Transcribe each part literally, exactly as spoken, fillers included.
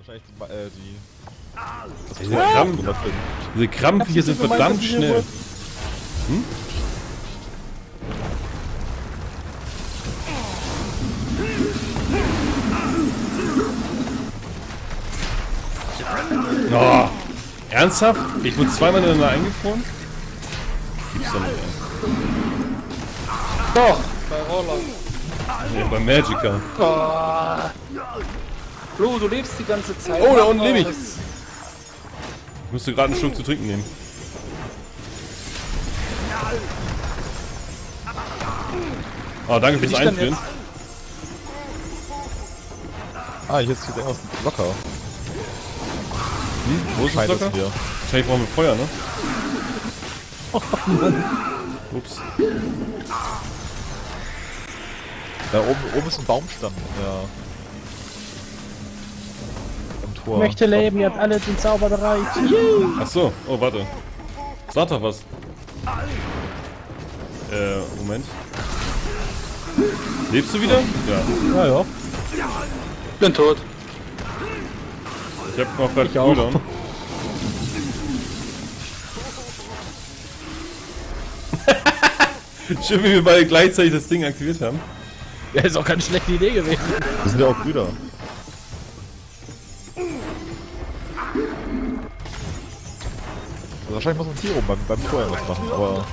wahrscheinlich die... Äh, die das diese, Krampf, diese Krampf hier sind verdammt schnell. Hm? Oh, ernsthaft? Ich wurde zweimal ineinander eingefroren? Gibt's doch nicht, ey. Doch, bei Roller. Ja, bei Magica. Oh. Flo, du lebst die ganze Zeit. Oh, da unten lebe ich. Ich musste gerade einen Schluck zu trinken nehmen. Oh, danke fürs Einführen. Ah, hier ist irgendwas locker. Hm? Wo ist das locker? Hier. Wahrscheinlich brauchen wir Feuer, ne? Oh Mann. Ups. Da oben, oben ist ein Baumstamm. Ja. Am Tor. Ich möchte leben, ihr habt alle den Zauber bereit. Ach so, oh warte. Sag doch was. Äh, Moment. Lebst du wieder? Ja. Ja, ja. Bin tot. Ich hab noch grad Ich auch. Cooldown. Schön, wie wir beide gleichzeitig das Ding aktiviert haben. Ja, ist auch keine schlechte Idee gewesen. Wir sind ja auch Brüder. Also wahrscheinlich muss man hier oben beim, beim Feuer was machen, aber...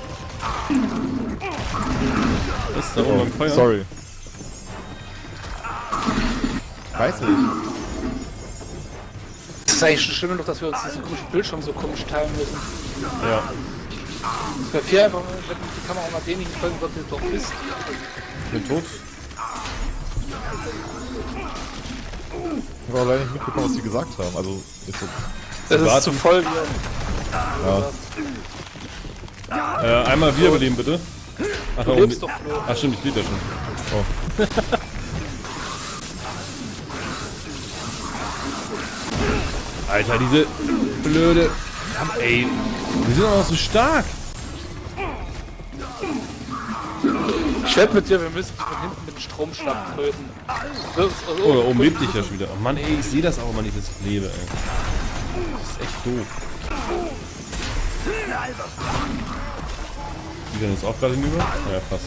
Was ist da oben beim Feuer? Sorry. Weiß nicht. Das ist eigentlich schon schlimm genug, dass wir uns diesen komischen Bildschirm so komisch teilen müssen. Ja. Es wäre viel einfach, wenn die Kamera mal denjenigen folgen wird, der doch ist. Ich bin tot. Ich habe aber leider nicht mitbekommen, was die gesagt haben. Also, ist so... Das ist warten. zu voll hier. Ja. Äh, einmal wiederbeleben bitte. Ach, Du da lebst oben. doch, Flo. Ach stimmt, ich lebe ja schon. Oh. Alter, diese blöde... Ey, wir sind auch noch so stark. Ich wette mit dir, wir müssen die von hinten mit dem Stromschlag töten. Das ist- also- Oh, da oben lebt ich ja schon wieder. Oh Mann, ey, ich sehe das auch immer nicht, dass ich lebe, ey. Das ist echt doof. Die denn jetzt auch gerade hinüber? Ja, fast.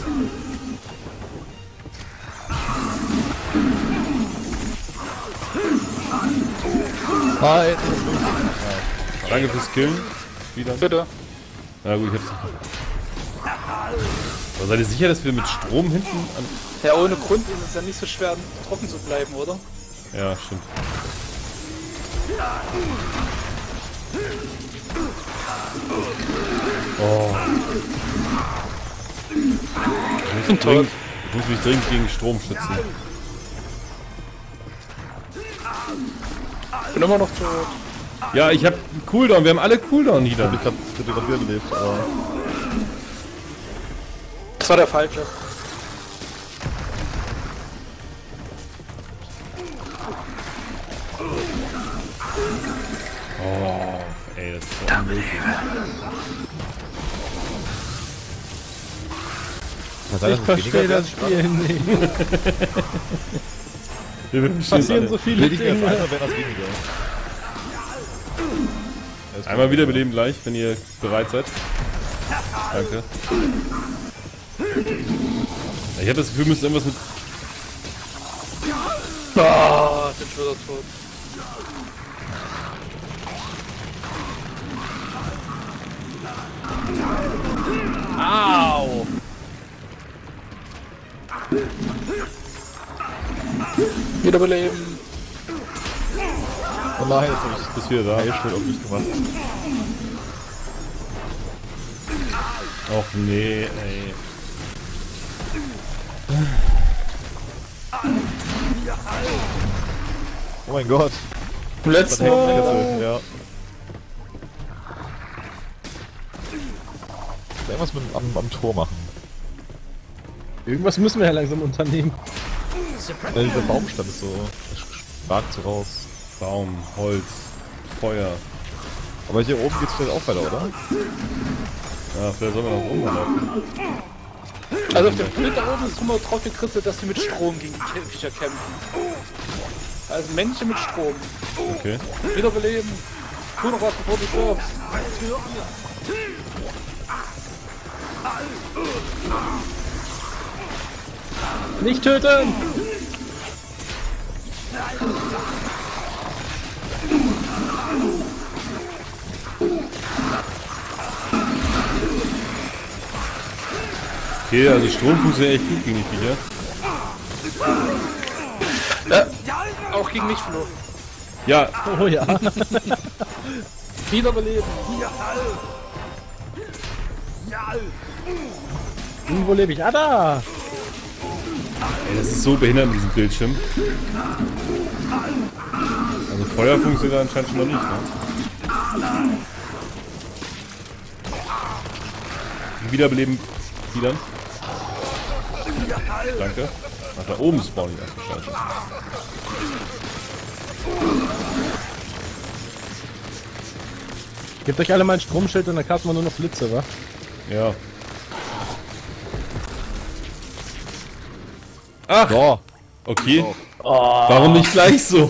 Hi! Ja. Danke fürs Killen. Wieder. Bitte. Na gut, ich hab's nicht. Aber seid ihr sicher, dass wir mit Strom hinten an... Ja, ohne Grund ist es ja nicht so schwer, trocken zu bleiben, oder? Ja, stimmt. Oh. Ich muss, dringend, ich muss mich dringend gegen Strom schützen. Ich bin immer noch tot. Ja, ich hab einen Cooldown. Wir haben alle Cooldown wieder. Ich hab gerade wieder gelebt, aber... Das war der falsche. Oh, ey, das ist so unmöglich. Ich verstehe das Spiel nicht. Wir verstehen Passieren alle. so viele Will ich mir das Dinge. einfach, wenn das weniger. Ja, Einmal wiederbeleben gleich, wenn ihr bereit seid. Danke. Ich hab das Gefühl, wir müssen irgendwas mit... Ah, ich bin schon wieder tot. Au! Wiederbeleben. Oh nein, jetzt hab ich Bis wieder da. Heilschild auf mich gemacht. Och nee, ey. Oh mein Gott. Letztes Das Mal. Hexenkessel, ja. Irgendwas mit am, am Tor machen. Irgendwas müssen wir ja langsam unternehmen. Ja, dieser Baumstamm ist so... ragt so raus. Baum, Holz, Feuer. Aber hier oben geht's vielleicht auch weiter, oder? Ja, vielleicht sollen wir noch oben laufen. Also auf dem Bild da oben ist immer drauf gekritzelt, dass die mit Strom gegen die Viecher kämpfen. Also Männchen mit Strom. Okay. Wiederbeleben. Tu noch was, bevor du stirbst. Nicht töten! Okay, also Strom funktioniert echt gut gegen die Viecher. Ja, auch gegen mich verloren. Ja, Oh ja. Wiederbeleben. Hm, wo lebe ich? Ah, da! ey, das ist so behindert mit diesem Bildschirm. Also Feuer funktioniert anscheinend schon noch nicht, ne? Wiederbeleben. Wieder. Danke. Ach, da oben spawnen die erste Scheiße. Gebt euch alle mal ein Stromschild und dann casten wir nur noch Blitze, wa? Ja. Ach, So. okay. Warum nicht gleich so?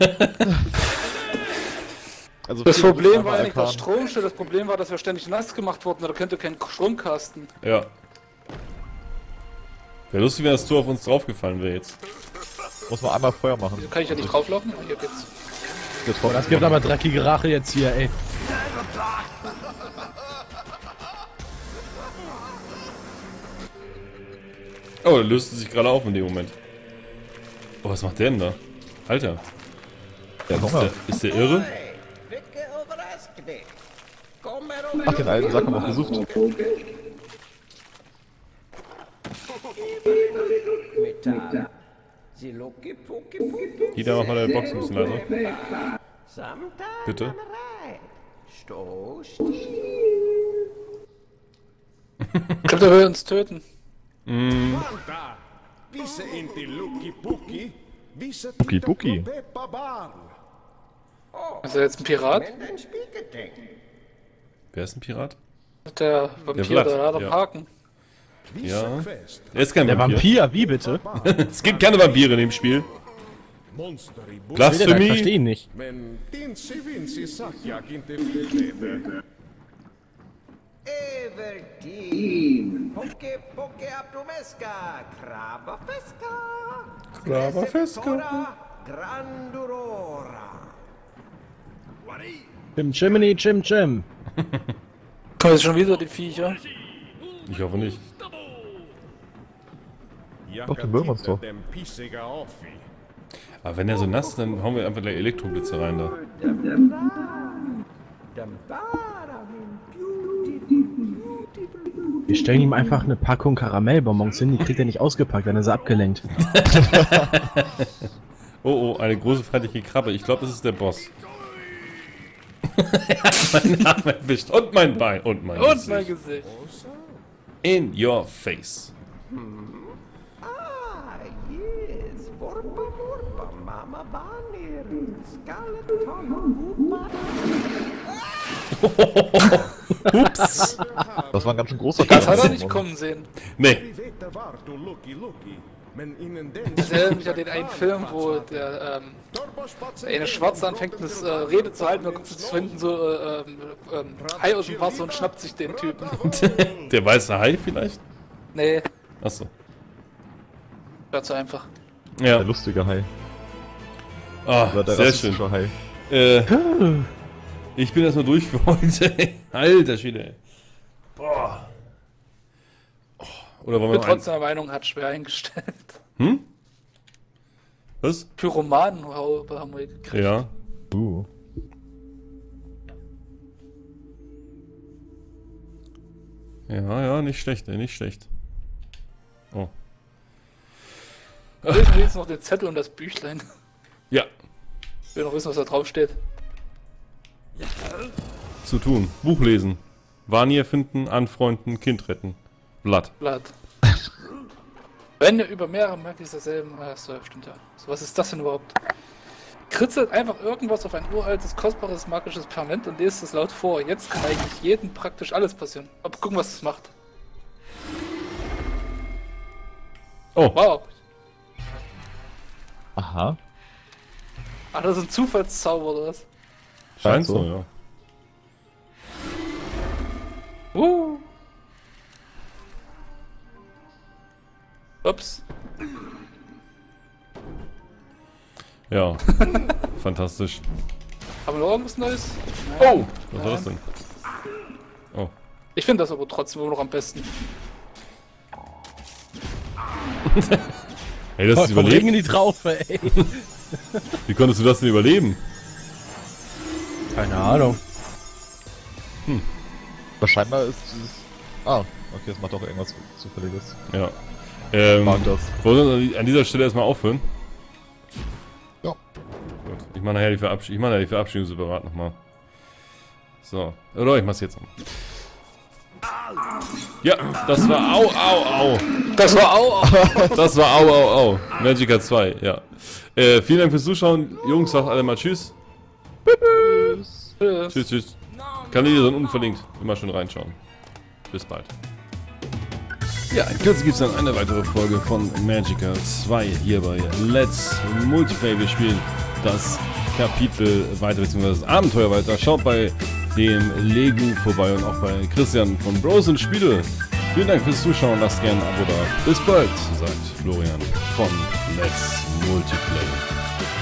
Also Das viel Problem muss war man ja nicht das erfahren. Stromschild, das Problem war, dass wir ständig nass gemacht wurden. Da könnte kein Stromkasten. Ja. Wäre lustig, wenn das Tor auf uns draufgefallen wäre jetzt. Muss man einmal Feuer machen. Hier kann ich ja nicht drauflaufen. Hier geht's. Das, Oh, das gibt aber dreckige Rache jetzt hier, ey. Oh, der löste sich gerade auf in dem Moment. Oh, was macht der denn da? Alter. der Ist Hunger. der, ist der irre? Ach, den alten Sack haben wir auch gesucht. Jeder macht mal deine Box ein bisschen leiser. Bitte. Ich glaube, der will uns töten. Buki Buki. Ist er jetzt ein Pirat? Wer ist ein Pirat? Der Vampir, Vlad, der hat am ja. Haken. Ja. Er ist kein Der Vampir. Vampir, wie bitte? Es gibt keine Vampire in dem Spiel. Ich Blasphemie. verstehe ihn nicht. Everteam. Poke poke abdomesca. Kraba fesca. Kraba fesca. Ora grandurora. Chim Chimney, Chim Chim. Kommen jetzt schon wieder die Viecher? Ich hoffe nicht. Doch, den Müllmonster. Aber wenn er so nass ist, dann hauen wir einfach gleich Elektroblitze rein da. Wir stellen ihm einfach eine Packung Karamellbonbons hin, die kriegt er nicht ausgepackt, dann ist er abgelenkt. Oh, oh, eine große feindliche Krabbe. Ich glaube, das ist der Boss. Er hat meinen Arm erwischt. Und mein Bein. Und mein Und mein Gesicht. Gesicht. In your face. Ah, yes. Vorpa vorpa. Mama Banner. Skeleton. Ups. Das war ein ganz schön großer Das hat er Kampf. nicht kommen sehen. Nee. Ich erinnere mich an den einen Film, wo der, ähm, der eine Schwarze anfängt, eine äh, Rede zu halten, dann kommt zu hinten so äh, ähm, ähm, Hai aus dem Wasser und schnappt sich den Typen. Der weiße Hai vielleicht? Nee, Achso. war zu einfach. Ja. Der lustige Hai. Ah, Oder der sehr schön. rassistische Hai. Äh, ich bin erstmal durch für heute. Alter Schwede, ey. Boah. Oh, oder wollen Ich wir bin noch ein... trotzdem der Meinung, hat schwer eingestellt. Hm? Was? Pyromanen haben wir gekriegt. Ja. Uh. Ja, ja, nicht schlecht, ey, nicht schlecht. Oh. Lesen wir jetzt noch den Zettel und das Büchlein. Ja. Ich will noch wissen, was da drauf steht. Zu tun. Buch lesen. Vanier finden, anfreunden, Kind retten. Blatt. Blatt. Wenn ihr über mehrere Magis derselben... Ah, so, stimmt ja. So, was ist das denn überhaupt? Kritzelt einfach irgendwas auf ein uraltes, kostbares, magisches Pergament und lest es laut vor. Jetzt kann eigentlich jedem praktisch alles passieren. Aber gucken, was es macht. Oh. Wow. Aha. Ach, das ist ein Zufallszauber oder was? Scheint so. so, ja. Uh. Ups. Ja. Fantastisch. Haben wir noch irgendwas Neues? Oh! Was war das denn? Oh. Ich finde das aber trotzdem immer noch am besten. Ey, das ist Warum überleben. regen die drauf, ey? Wie konntest du das denn überleben? Keine Ahnung. Aber scheinbar ist dieses... Ah, okay, das macht auch irgendwas Zufälliges. Ja. Ähm, Mag das. wollen wir an dieser Stelle erstmal aufhören? Ja. Gut. Ich mache nachher die Verabschiedung. Ich mache nachher die Verabschiedung separat nochmal. So. Oder ich mach's jetzt noch. Ja, das war au, au, au. Das war auch. Das war au, au, au. Magica zwei, ja. Äh, vielen Dank fürs Zuschauen. Jungs, sagt alle mal Tschüss. Tschüss. Tschüss, tschüss. Kanäle sind unten verlinkt. Immer schön reinschauen. Bis bald. Ja, in Kürze gibt es dann eine weitere Folge von Magica zwei hier bei Let's Multiplayer. Wir spielen das Kapitel weiter, beziehungsweise das Abenteuer weiter. Schaut bei dem Legu vorbei und auch bei Christian von Bros und Spiele. Vielen Dank fürs Zuschauen. Lasst gerne ein Abo da. Bis bald, sagt Florian von Let's Multiplayer.